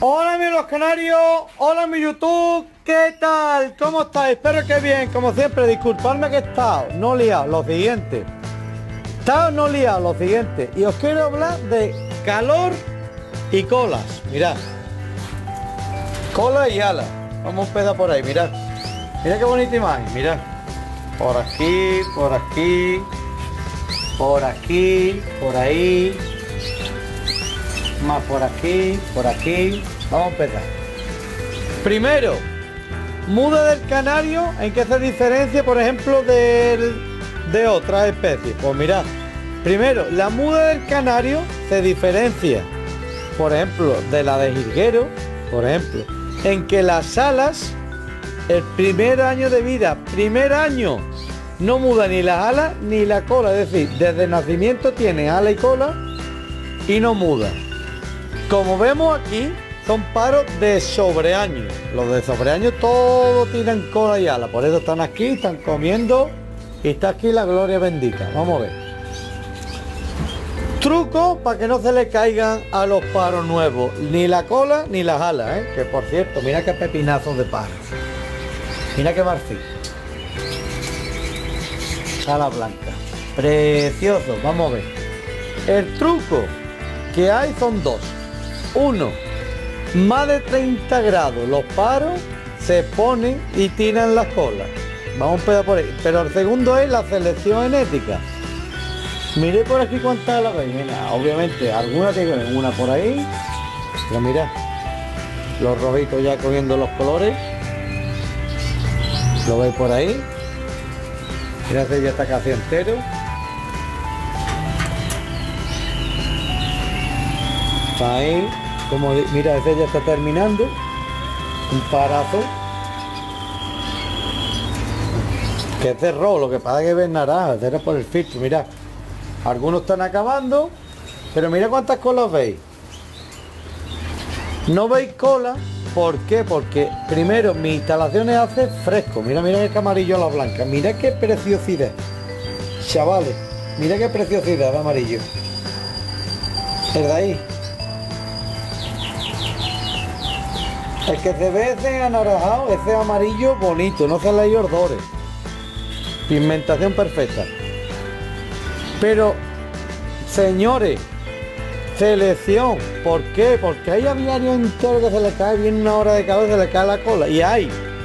Hola amigos canarios, hola mi YouTube, ¿qué tal? ¿Cómo estáis? Espero que bien, como siempre, disculpadme que he estado no liado, lo siguiente. Y os quiero hablar de calor y colas, mirad. Cola y alas, vamos a empezar por ahí, mirad. Mirad qué bonita imagen, mirad. Por aquí, por aquí, por aquí, por ahí. Más por aquí, por aquí. Vamos a empezar. Primero, muda del canario, ¿en qué se diferencia, por ejemplo, de otras especies? Pues mirad, primero, la muda del canario se diferencia, por ejemplo, de la de jilguero, por ejemplo, en que las alas, el primer año de vida, no muda ni las alas ni la cola, es decir, desde el nacimiento tiene ala y cola y no muda. Como vemos aquí, son paros de sobreaño. Los de sobreaño todos tienen cola y ala. Por eso están aquí, están comiendo. Y está aquí la gloria bendita. Vamos a ver. Truco para que no se le caigan a los paros nuevos. Ni la cola ni las alas, ¿eh? Que por cierto, mira qué pepinazos de paros. Mira qué marfil. Ala blanca. Precioso. Vamos a ver. El truco que hay son dos. Uno, más de 30 grados los paros se ponen y tiran las colas. Vamos a empezar por ahí. Pero el segundo es la selección genética. Miré por aquí cuántas alas veis. Mira, obviamente algunas tienen una por ahí. Pero mira, los rojitos ya cogiendo los colores. Lo veis por ahí. Mira, ese ya está casi entero. Ahí, como mira, ese ya está terminando. Un parazo. Que es de rojo, lo que pasa es que ves naranja, era por el filtro, mira. Algunos están acabando, pero mira cuántas colas veis. No veis cola, ¿por qué? Porque primero mi instalación hace fresco. Mira, mira qué amarillo a la blanca. Mira qué preciosidad. Chavales, mira qué preciosidad de amarillo. ¿Es de ahí? El que se ve ese anaranjado, ese amarillo bonito, no se le hay ordores. Pigmentación perfecta. Pero, señores, selección. ¿Por qué? Porque hay aviarios enteros que se le cae bien una hora de calor y se le cae la cola. Y hay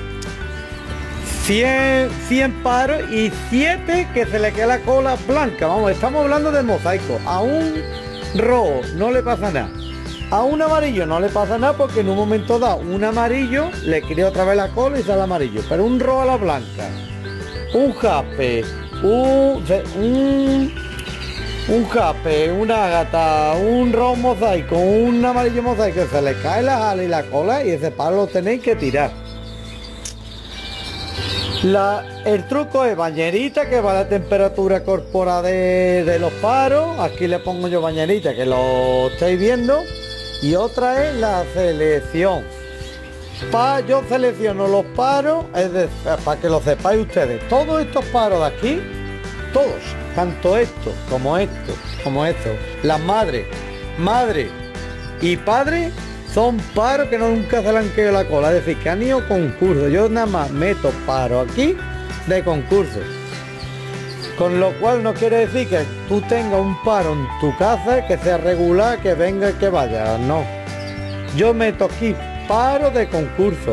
100 paros y 7 que se le cae la cola blanca. Vamos, estamos hablando de mosaico. A un rojo no le pasa nada. A un amarillo no le pasa nada porque en un momento dado un amarillo le crea otra vez la cola y sale amarillo. Pero un rojo a la blanca, un jape, un jape, un ágata, un rojo mosaico, un amarillo mosaico, se le cae las alas y la cola y ese palo lo tenéis que tirar. El truco es bañerita, que va a la temperatura corporal de los paros. Aquí le pongo yo bañerita, que lo estáis viendo. Y otra es la selección. Yo selecciono los paros, es decir, para que lo sepáis ustedes. Todos estos paros de aquí, todos, tanto estos, como estos, las madre y padre, son paros que nunca se le han caído la cola. Es decir, que han ido concurso. Yo nada más meto paros aquí de concurso. Con lo cual no quiere decir que tú tengas un paro en tu casa que sea regular, que venga y que vaya, no. Yo meto aquí paro de concurso.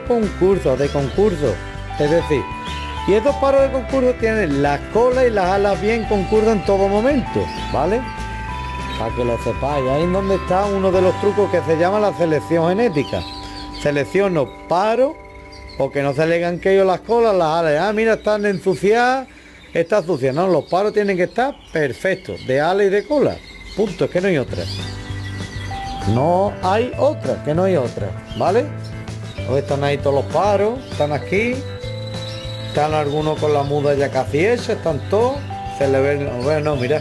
Es decir, y estos paros de concurso tienen las colas y las alas bien concurso en todo momento, ¿vale? Para que lo sepáis, ahí es donde está uno de los trucos que se llama la selección genética. Selecciono paro, porque no se le han caído las colas, las alas. Ah, mira, están ensuciadas. Está sucia, no, los paros tienen que estar perfectos, de ala y de cola. Punto, es que no hay otra. No hay otra, que no hay otra, ¿vale? Hoy están ahí todos los paros, están aquí. Están algunos con la muda ya casi hecha, están todos. Se le ven, bueno, mirad.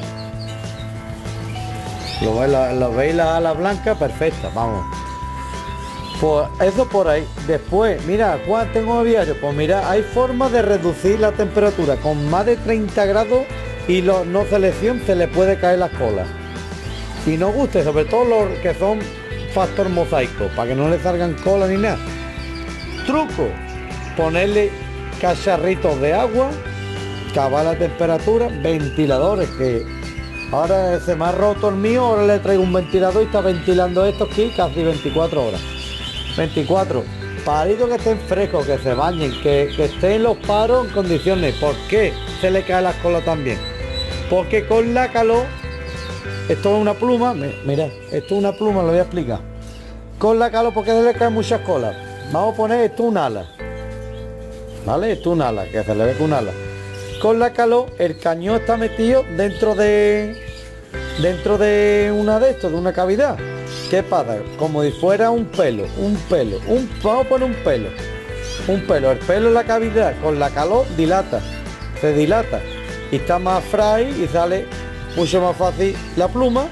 Lo veis las alas blancas, perfectas, vamos. Pues eso por ahí. Después, mira, ¿cuál tengo aviario? Pues mira, hay formas de reducir la temperatura. Con más de 30 grados y no selección se le puede caer las colas. Y no guste, sobre todo los que son factor mosaico, para que no le salgan cola ni nada. Truco, ponerle cacharritos de agua, cavar la temperatura, ventiladores, que ahora se me ha roto el mío, ahora le traigo un ventilador y está ventilando esto aquí casi 24 horas. 24, paritos que estén frescos, que se bañen, que estén los paros en condiciones. ¿Por qué se le cae las colas también? Porque con la calor, esto es una pluma, mira, esto es una pluma, lo voy a explicar. Con la calor, porque se le caen muchas colas. Vamos a poner esto un ala, ¿vale? Esto es un ala, que se le ve con un ala. Con la calor, el cañón está metido dentro de una de estos, de una cavidad. ¿Qué pasa? Como si fuera un pelo, vamos a poner un pelo. El pelo en la cavidad, con la calor dilata, se dilata y está más fray y sale mucho más fácil la pluma.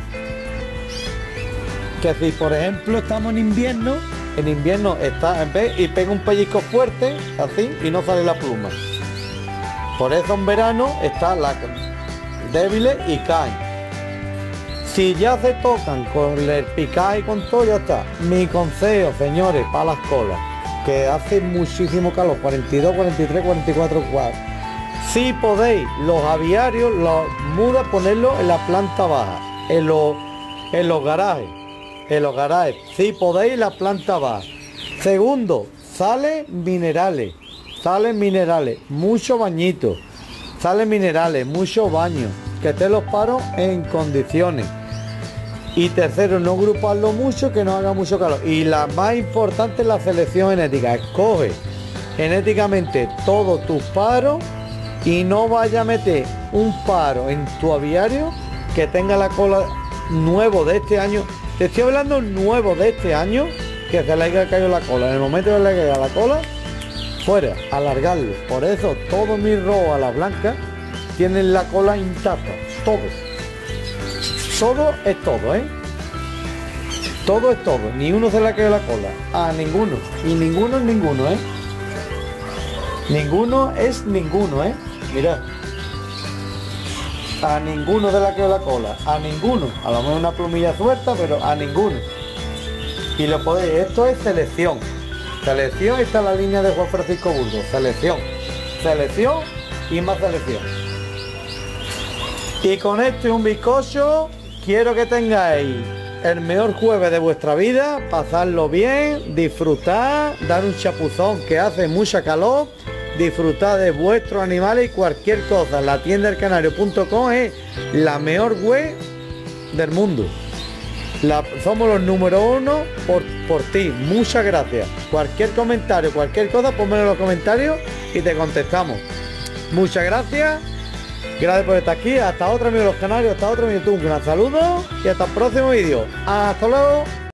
Que si por ejemplo estamos en invierno está en vez y pega un pellizco fuerte, así, y no sale la pluma. Por eso en verano está la débiles y caen. Si ya se tocan con el picar y con todo, ya está. Mi consejo, señores, para las colas, que hace muchísimo calor, 42, 43, 44 grados. Si podéis, los aviarios, los mudas, ponerlos en la planta baja, en los garajes. Si podéis, la planta baja. Segundo, salen minerales, mucho bañito, mucho baño, que estén los paros en condiciones. Y tercero, no agruparlo mucho, que no haga mucho calor. Y la más importante es la selección genética. Escoge genéticamente todos tus paros y no vaya a meter un paro en tu aviario que tenga la cola nuevo de este año. Te estoy hablando nuevo de este año, que se le haya caído la cola. En el momento que le caiga la cola, fuera, alargarlo. Por eso todos mis robos a la blanca tienen la cola intacta, todos. Todo es todo, ¿eh? Todo es todo, ni uno se le ha caído la cola, a ninguno, y ninguno es ninguno, ¿eh? Ninguno es ninguno, ¿eh? Mirad, a ninguno se le ha caído la cola, a ninguno, a lo mejor una plumilla suelta, pero a ninguno. Y lo podéis, esto es selección, está en la línea de Juan Francisco Burgos, selección y más selección. Y con esto y un bizcocho, quiero que tengáis el mejor jueves de vuestra vida, pasarlo bien, disfrutar, dar un chapuzón que hace mucha calor, disfrutar de vuestros animales y cualquier cosa. La tienda elcanario.com es la mejor web del mundo. Somos los número 1 por ti. Muchas gracias. Cualquier comentario, cualquier cosa, ponmelo en los comentarios y te contestamos. Muchas gracias. Gracias por estar aquí. Hasta otro, amigos de los canarios. Hasta otro, mi YouTube. Un gran saludo y hasta el próximo vídeo. Hasta luego.